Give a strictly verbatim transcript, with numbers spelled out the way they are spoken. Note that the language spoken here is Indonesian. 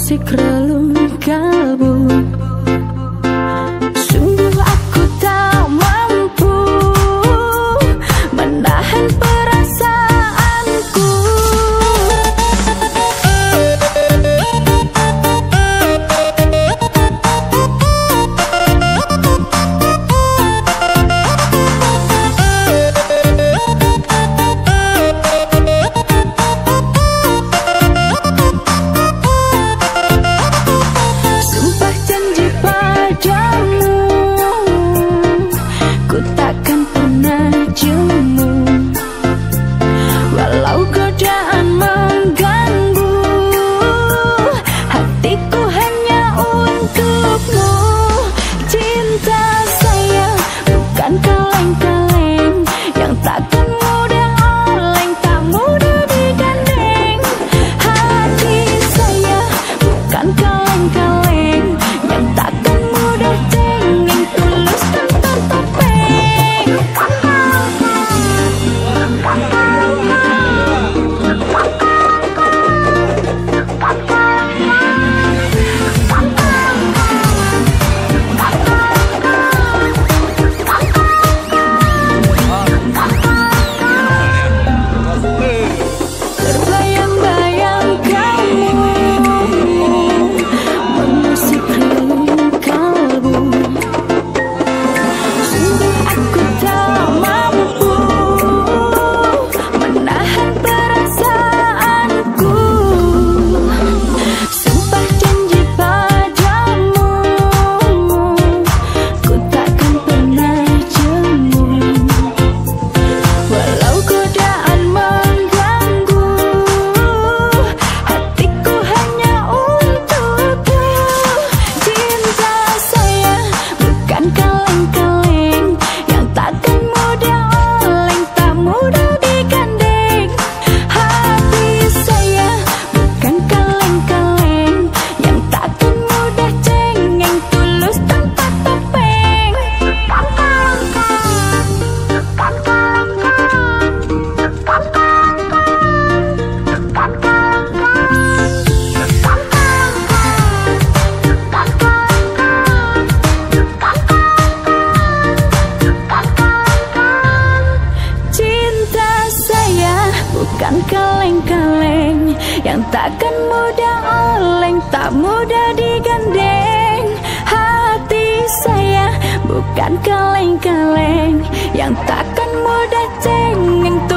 musik relung kalbu. Sungguh aku tak mampu menahan perasaanku. Sumpah janji padamu, ku takkan pernah jemu, walau godaan mengganggu. Hatiku hanya untukmu. Cinta saya bukan kaleng-kaleng yang takkan mudah oleng, tak mudah digandeng. Hati saya bukan kaleng-kaleng yang takkan mudah cengeng, tulus tanpa topeng. Terbayang-bayang kamu mengusik relung kalbu. Sungguh aku tak mampu menahan perasaanku. Sumpah janji padamu, ku takkan pernah jemu, walau godaan mengganggu. Hatiku hanya untukmu. Cinta saya bukan kaleng-kaleng yang takkan mudah oleng, tak mudah digandeng. Hati saya bukan kaleng-kaleng yang takkan mudah cengeng, tulus tanpa topeng. Cinta saya bukan kaleng-kaleng yang takkan mudah oleng, tak mudah digandeng. Hati saya bukan kaleng-kaleng yang takkan mudah cengeng,